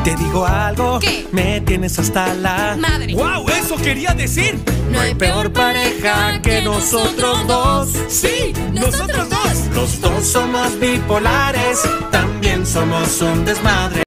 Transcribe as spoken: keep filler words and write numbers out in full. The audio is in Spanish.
Te digo algo, ¿qué? Me tienes hasta la madre. ¡Wow! ¡Eso quería decir! No hay peor pareja que nosotros dos. ¡Sí! ¡Nosotros dos! Los dos somos bipolares, también somos un desmadre.